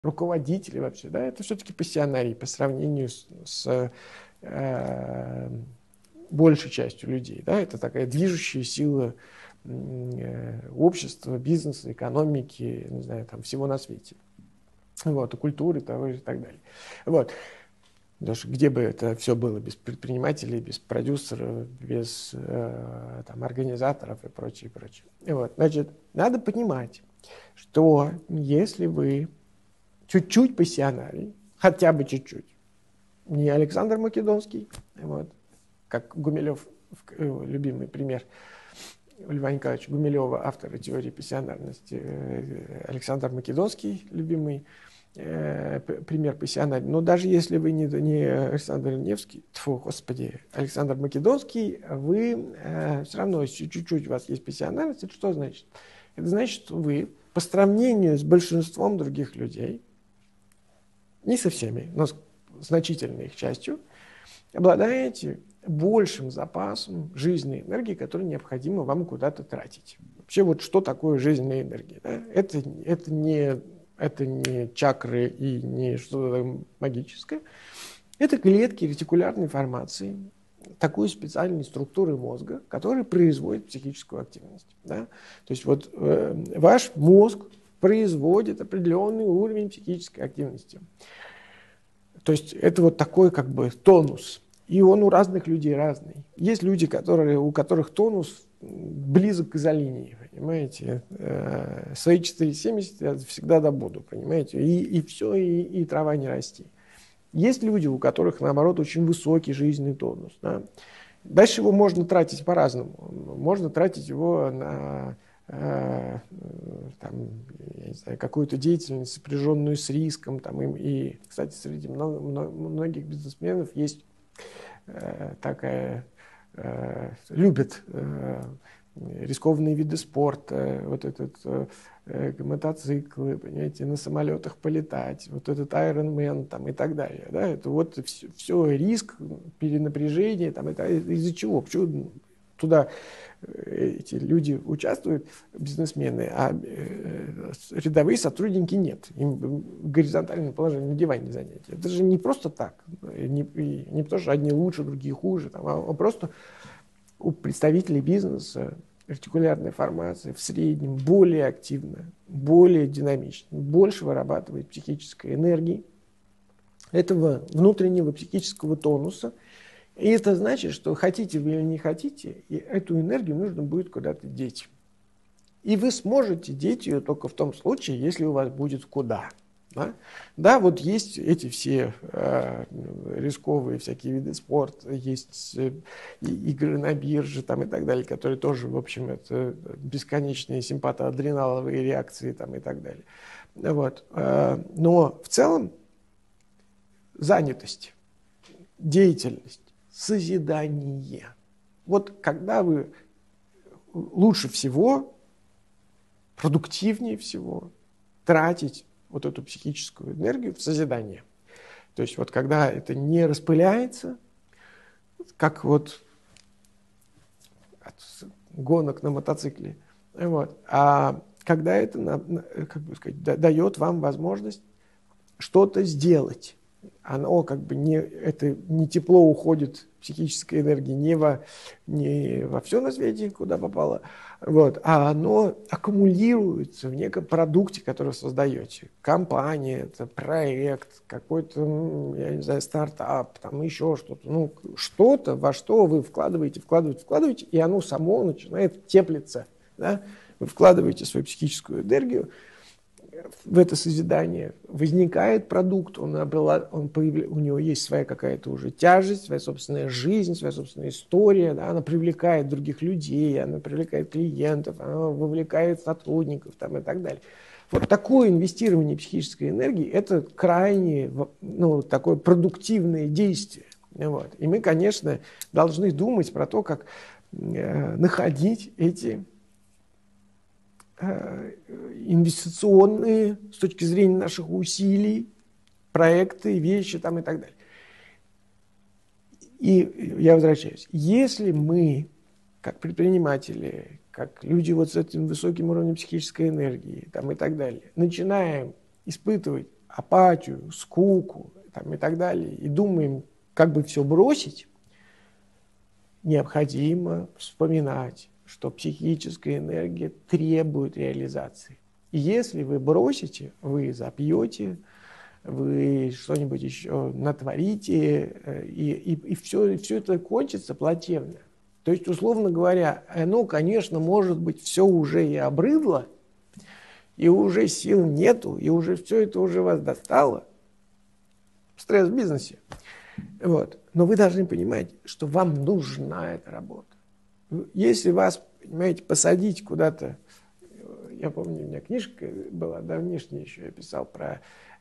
руководители вообще, да, это все-таки пассионарии по сравнению с большей частью людей, да, это такая движущая сила общества, бизнеса, экономики, не знаю, там всего на свете. Вот, и культуры, того и так далее. Вот. Потому что где бы это все было без предпринимателей, без продюсеров, без там, организаторов и прочее, прочее. Вот. Значит, надо понимать, что если вы чуть-чуть пассионарий, хотя бы чуть-чуть, не Александр Македонский, вот, как Гумилев, любимый пример Льва Николаевича Гумилева, автора теории пассионарности, Александр Македонский, любимый пример пассионарий. Но даже если вы не Александр Невский, господи, Александр Македонский, вы все равно, если чуть-чуть у вас есть пассионарность, это что значит? Это значит, что вы по сравнению с большинством других людей, не со всеми, но с значительной их частью, обладаете большим запасом жизненной энергии, которую необходимо вам куда-то тратить. Вообще вот что такое жизненная энергия? Да? Это не чакры и не что-то магическое. Это клетки ретикулярной формации, такой специальной структуры мозга, которая производит психическую активность. Да? То есть вот ваш мозг производит определенный уровень психической активности. То есть это вот такой как бы тонус. И он у разных людей разный. Есть люди, у которых тонус близок к изолинии, понимаете. Свои 470 я всегда добуду, понимаете. И все, и трава не расти. Есть люди, у которых, наоборот, очень высокий жизненный тонус. Да. Дальше его можно тратить по-разному. Можно тратить его на какую-то деятельность, сопряженную с риском. Там, и, кстати, среди многих бизнесменов есть любят рискованные виды спорта, вот этот мотоциклы, понимаете, на самолетах полетать, вот этот Iron Man там, и так далее. Да? Это вот все риск, перенапряжение, там, это из-за чего? Почему туда эти люди участвуют, бизнесмены, а рядовые сотрудники нет. Им в горизонтальном положении на диване занятия. Это же не просто так. Не потому, что одни лучше, другие хуже, там, а просто у представителей бизнеса артикулярная формация в среднем более активна, более динамична, больше вырабатывает психической энергии, этого внутреннего психического тонуса. И это значит, что хотите вы или не хотите, и эту энергию нужно будет куда-то деть. И вы сможете деть ее только в том случае, если у вас будет куда. Да, вот есть эти все рисковые всякие виды спорта, есть игры на бирже там, и так далее, которые тоже, в общем, это бесконечные симпатоадреналовые реакции там, и так далее. Вот. Но в целом занятость, деятельность, созидание. Вот когда вы лучше всего, продуктивнее всего тратить вот эту психическую энергию в созидание. То есть вот когда это не распыляется, как вот от гонок на мотоцикле, вот, а когда это, как бы сказать, дает вам возможность что-то сделать. Оно как бы это не тепло уходит, психической энергии, не во все на свете, куда попало, вот, а оно аккумулируется в неком продукте, который вы создаете. Компания, это проект, какой-то, я не знаю, стартап, там еще что-то. Ну, что-то, во что вы вкладываете, и оно само начинает теплиться. Да? Вы вкладываете свою психическую энергию в это созидание, возникает продукт, у него есть своя какая-то уже тяжесть, своя собственная жизнь, своя собственная история, да, она привлекает других людей, она привлекает клиентов, она вовлекает сотрудников там, и так далее. Вот такое инвестирование психической энергии – это крайне такое продуктивное действие. Вот. И мы, конечно, должны думать про то, как находить эти инвестиционные, с точки зрения наших усилий, проекты, вещи там и так далее. И я возвращаюсь. Если мы, как предприниматели, как люди вот с этим высоким уровнем психической энергии там и так далее, начинаем испытывать апатию, скуку там, и так далее, и думаем, как бы все бросить, необходимо вспоминать, что психическая энергия требует реализации. И если вы бросите, вы запьете, вы что-нибудь еще натворите, и все это кончится плачевно. То есть, условно говоря, оно, конечно, может быть, все уже и обрыдло, и уже сил нету, и уже все это уже вас достало. Стресс в бизнесе. Вот. Но вы должны понимать, что вам нужна эта работа. Если вас, понимаете, посадить куда-то, я помню, у меня книжка была давнишняя еще, я писал про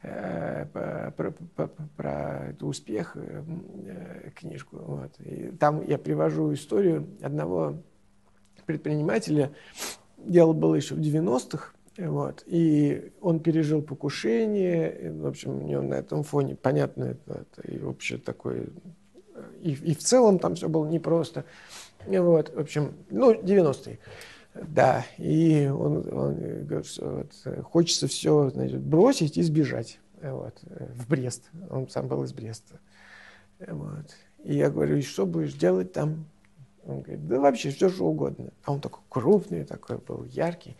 успех, книжку. Вот. И там я привожу историю одного предпринимателя, дело было еще в 90-х, вот, и он пережил покушение, и, в общем, у него на этом фоне, понятно, это и вообще такое, и в целом там все было непросто, вот, в общем, 90-е, да, и он говорит, что вот, хочется все, значит, бросить и сбежать, вот, в Брест, он сам был из Бреста, вот, и я говорю, и что будешь делать там? Он говорит, да вообще все что угодно, а он такой крупный, такой был яркий.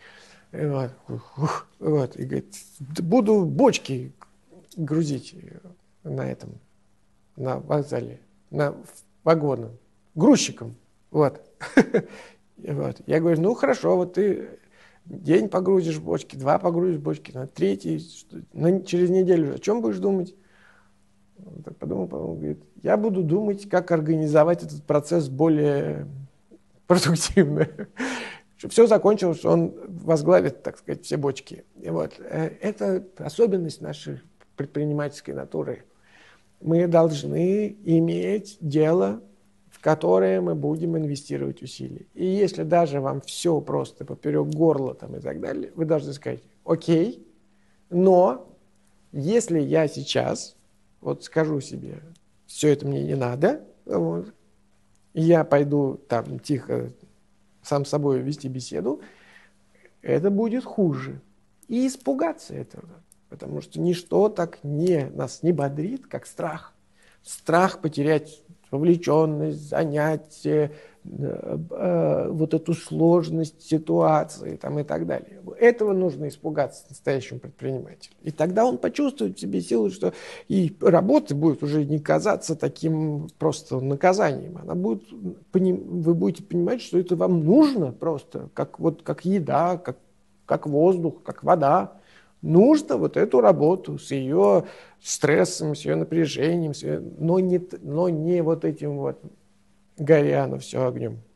Вот, и говорит, буду бочки грузить на этом, на вокзале, на вагоном, грузчиком. Вот. Вот. Я говорю, ну хорошо, вот ты день погрузишь бочки, 2 погрузишь бочки, на 3, через неделю о чем будешь думать? Он так подумал, говорит, я буду думать, как организовать этот процесс более продуктивно. Все закончилось, что он возглавит, так сказать, все бочки. И вот. Это особенность нашей предпринимательской натуры. Мы должны иметь дело, в которое мы будем инвестировать усилия. И если даже вам все просто поперек горла там, и так далее, вы должны сказать, окей, но если я сейчас вот скажу себе, все это мне не надо, вот, я пойду там тихо сам с собой вести беседу, это будет хуже. И испугаться этого. Потому что ничто так нас не бодрит, как страх. Страх потерять вовлеченность, занятие, вот эту сложность ситуации там, и так далее. Этого нужно испугаться настоящему предпринимателю. И тогда он почувствует в себе силу, что и работа будет уже не казаться таким просто наказанием. Она будет, вы будете понимать, что это вам нужно просто, как еда, как воздух, как вода. Нужно вот эту работу с ее стрессом, с ее напряжением, но не вот этим вот горя на все огнем.